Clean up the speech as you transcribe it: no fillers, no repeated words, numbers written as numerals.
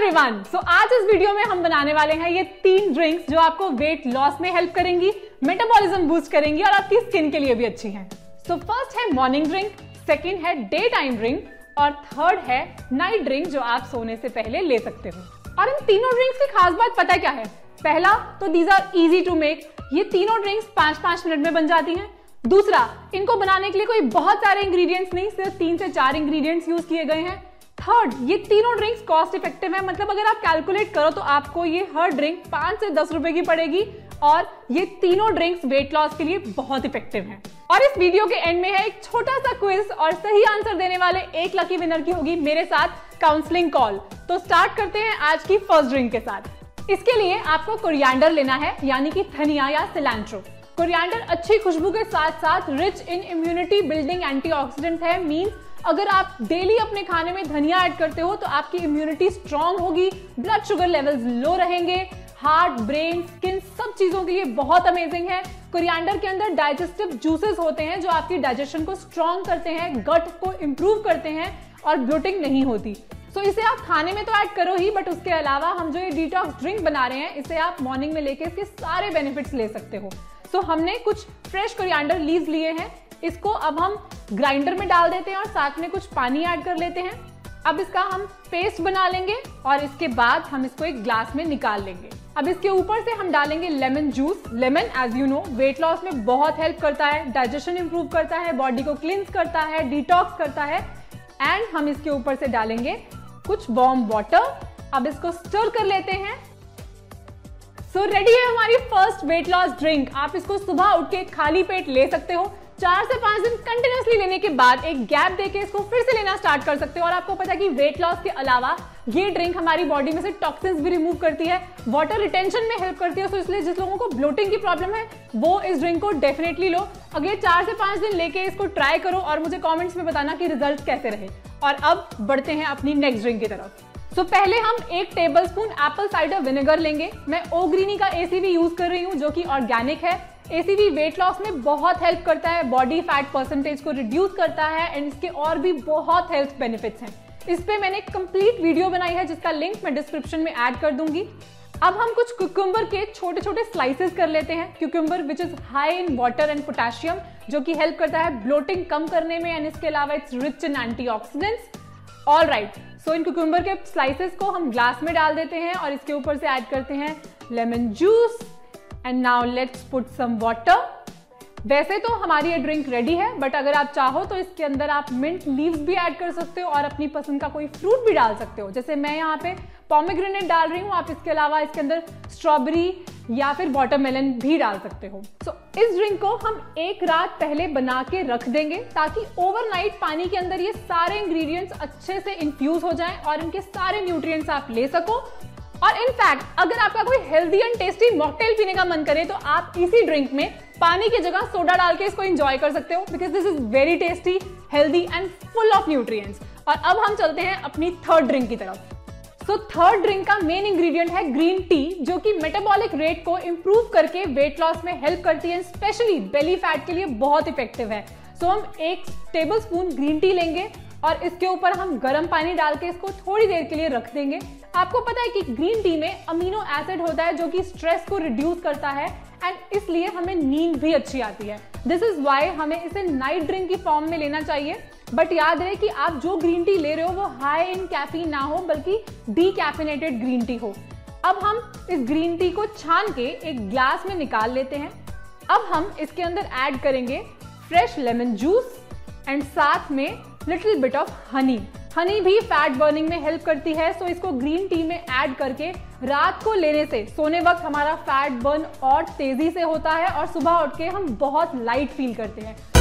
Everyone, आज इस video में हम बनाने वाले हैं ये 3 ड्रिंक्स जो आपको वेट लॉस में हेल्प करेंगी, मेटाबॉलिज्म बूस्ट करेंगी और आपकी स्किन के लिए भी अच्छी हैं। फर्स्ट है मॉर्निंग ड्रिंक, सेकंड है डे टाइम ड्रिंक और थर्ड है नाइट ड्रिंक जो आप सोने से पहले ले सकते हो। और इन तीनों ड्रिंक्स की खास बात पता है क्या है? पहला तो these are easy to make, ये तीनों ड्रिंक्स 5-5 मिनट में बन जाती हैं। दूसरा, इनको बनाने के लिए कोई बहुत सारे इंग्रेडिएंट्स नहीं, सिर्फ 3 से 4 इंग्रेडिएंट्स यूज किए गए हैं। थर्ड, ये तीनों ड्रिंक्स कॉस्ट इफेक्टिव है, मतलब अगर आप कैलकुलेट करो तो आपको ये हर ड्रिंक 5 से 10 रुपए की पड़ेगी और ये तीनों ड्रिंक्स वेट लॉस के लिए बहुत इफेक्टिव हैं। और इस वीडियो के एंड में है एक छोटा सा क्विज और सही आंसर देने वाले एक लकी विनर की होगी मेरे साथ काउंसलिंग कॉल। तो स्टार्ट करते हैं आज की फर्स्ट ड्रिंक के साथ। इसके लिए आपको कोरिएंडर लेना है, यानी कि धनिया या सिलैंट्रो। कोरिएंडर अच्छी खुशबू के साथ साथ rich in immunity building antioxidant है। मींस अगर आप डेली अपने खाने में धनिया ऐड करते हो तो आपकी इम्यूनिटी स्ट्रांग होगी, ब्लड शुगर लेवल्स लो रहेंगे, हार्ट, ब्रेन, स्किन सब चीजों के लिए बहुत अमेजिंग है। कोरिएंडर के अंदर डाइजेस्टिव जूसेस होते हैं जो आपकी डाइजेशन को स्ट्रांग करते हैं, गट को इंप्रूव करते हैं और ब्लोटिंग नहीं होती। तो इसे आप खाने में तो ऐड करो ही, बट उसके अलावा हम जो ये डिटॉक्स ड्रिंक बना रहे हैं इसे आप मॉर्निंग में लेके इसके सारे बेनिफिट्स ले सकते हो। तो हमने कुछ फ्रेश कोरिएंडर लीव्स लिए हैं, इसको अब हम ग्राइंडर में डाल देते हैं और साथ में कुछ पानी ऐड कर लेते हैं। अब इसका हम पेस्ट बना लेंगे और इसके बाद हम इसको एक ग्लास में निकाल लेंगे। अब इसके ऊपर से हम डालेंगे lemon juice. Lemon as you know weight loss में बहुत हेल्प करता है, डाइजेशन इंप्रूव करता है, बॉडी को क्लींस करता है, डिटॉक्स करता है। एंड हम इसके ऊपर से डालेंगे कुछ वार्म वाटर। अब इसको स्टर कर लेते हैं। रेडी है हमारी फर्स्ट वेट लॉस ड्रिंक। आप इसको सुबह उठ के खाली पेट ले सकते हो। 4 से 5 दिन कंटिन्यूसली लेने के बाद एक गैप देके इसको फिर से लेना स्टार्ट कर सकते हो। और आपको पता है कि वेट लॉस के अलावा ये ड्रिंक हमारी बॉडी में से टॉक्सिन्स भी रिमूव करती है, वाटर रिटेंशन में हेल्प करती है। तो इसलिए जिस लोगों को ब्लोटिंग की प्रॉब्लम है वो इस ड्रिंक को डेफिनेटली लो। अगले 4 से 5 दिन लेके इसको ट्राई करो और मुझे कॉमेंट्स में बताना कि रिजल्ट कैसे रहे। और अब बढ़ते हैं अपनी नेक्स्ट ड्रिंक की तरफ। पहले हम 1 टेबलस्पून एप्पल साइडर विनेगर लेंगे। मैं ओग्रीनी का एसीवी यूज कर रही हूँ जो कि ऑर्गेनिक है। एसीवी वेट लॉस में बहुत हेल्प करता है, बॉडी फैट परसेंटेज को रिड्यूस करता है एंड इसके और भी बहुत हेल्थ बेनिफिट्स हैं। इस पे मैंने कंप्लीट वीडियो बनाई है जिसका लिंक मैं डिस्क्रिप्शन में ऐड कर दूंगी। अब हम कुछ कुकुम्बर के छोटे छोटे स्लाइसेस कर लेते हैं। Cucumber which is high in water and potassium, जो कि हेल्प करता है ब्लोटिंग कम करने में एंड इसके अलावा it's rich in antioxidants. All right, इन कुकुम्बर के स्लाइसेस को हम ग्लास में डाल देते हैं और इसके ऊपर से ऐड करते हैं lemon juice and now let's put some water. वैसे तो हमारी ये ड्रिंक रेडी है, बट अगर आप चाहो तो इसके अंदर आप मिंट लीव्स भी ऐड कर सकते हो और अपनी पसंद का कोई फ्रूट भी डाल सकते हो। जैसे मैं यहाँ पे पोमेग्रेनेट डाल रही हूँ, आप इसके अलावा इसके अंदर स्ट्रॉबेरी या फिर वाटरमेलन भी डाल सकते हो। इस ड्रिंक को हम 1 रात पहले बना के रख देंगे ताकि ओवरनाइट पानी के अंदर ये सारे इंग्रेडिएंट्स अच्छे से इन्फ्यूज हो जाएं और इनके सारे न्यूट्रिएंट्स आप ले सको। और इनफैक्ट अगर आपका कोई हेल्दी एंड टेस्टी मॉकटेल पीने का मन करे तो आप इसी ड्रिंक में पानी की जगह सोडा डाल के इसको एंजॉय कर सकते हो, because this is very tasty, healthy and full of nutrients. और अब हम चलते हैं अपनी थर्ड ड्रिंक की तरफ। थर्ड ड्रिंक का मेन इंग्रेडिएंट है ग्रीन टी, जो कि मेटाबॉलिक रेट को इंप्रूव करके वेट लॉस में हेल्प करती है, स्पेशली बेली फैट के लिए बहुत इफेक्टिव है। हम 1 टेबलस्पून ग्रीन टी लेंगे और इसके ऊपर हम गर्म पानी डाल के इसको थोड़ी देर के लिए रख देंगे। आपको पता है कि ग्रीन टी में अमीनो एसिड होता है जो कि स्ट्रेस को रिड्यूस करता है एंड इसलिए हमें नींद भी अच्छी आती है। दिस इज वाई हमें इसे नाइट ड्रिंक की फॉर्म में लेना चाहिए। बट याद रहे कि आप जो ग्रीन टी ले रहे हो वो हाई इन कैफीन ना हो, बल्कि डीकैफिनेटेड ग्रीन टी हो। अब हम इस ग्रीन टी को छान के एक ग्लास में निकाल लेते हैं। अब हम इसके अंदर ऐड करेंगे फ्रेश लेमन जूस एंड साथ में little bit of honey. Honey भी फैट बर्निंग में हेल्प करती है, सो इसको ग्रीन टी में ऐड करके रात को लेने से सोने वक्त हमारा फैट बर्न और तेजी से होता है और सुबह उठ के हम बहुत लाइट फील करते हैं।